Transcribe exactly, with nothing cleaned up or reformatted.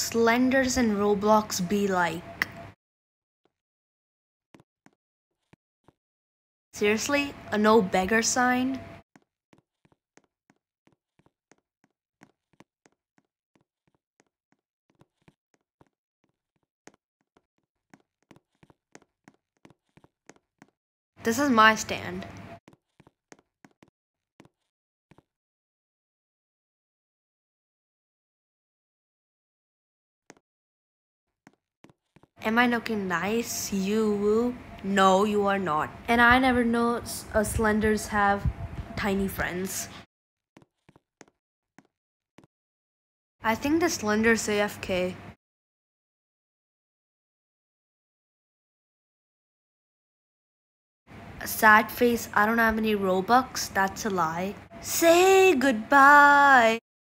Slenders and Roblox be like? Seriously? A no beggar sign? This is my stand. Am I looking nice? You? No, you are not. And I never know uh, Slenders have tiny friends. I think the Slenders A F K. A sad face, I don't have any Robux, that's a lie. Say goodbye.